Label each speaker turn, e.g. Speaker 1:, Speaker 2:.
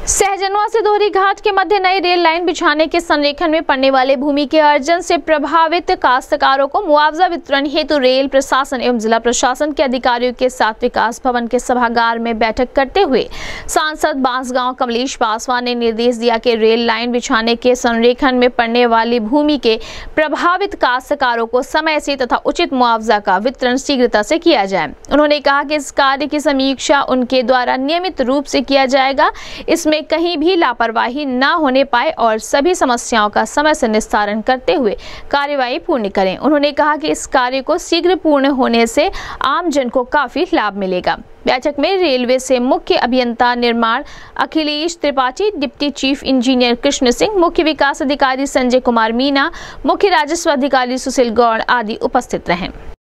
Speaker 1: सहजनवा से दोहरी घाट के मध्य नई रेल लाइन बिछाने के संरेखण में पड़ने वाले भूमि के अर्जन से प्रभावित काश्तकारों को मुआवजा वितरण हेतु रेल प्रशासन एवं जिला प्रशासन के अधिकारियों के साथ विकास भवन के सभागार में बैठक करते हुए सांसद बांसगांव कमलेश पासवान ने निर्देश दिया कि रेल लाइन बिछाने के संरेखण में पड़ने वाली भूमि के प्रभावित काश्तकारों को समय से तथा उचित मुआवजा का वितरण शीघ्रता से किया जाए। उन्होंने कहा कि इस कार्य की समीक्षा उनके द्वारा नियमित रूप से किया जाएगा, इसमें कहीं भी लापरवाही न होने पाए और सभी समस्याओं का समय से निस्तारण करते हुए कार्यवाही पूर्ण करें। उन्होंने कहा कि इस कार्य को शीघ्र पूर्ण होने से आम जन को काफी लाभ मिलेगा। बैठक में रेलवे से मुख्य अभियंता निर्माण Akhilesh Tripathi, deputy chief engineer Krishna Singh, मुख्य विकास अधिकारी संजय कुमार मीना, मुख्य राजस्व अधिकारी सुशील गौड़ आदि उपस्थित रहे।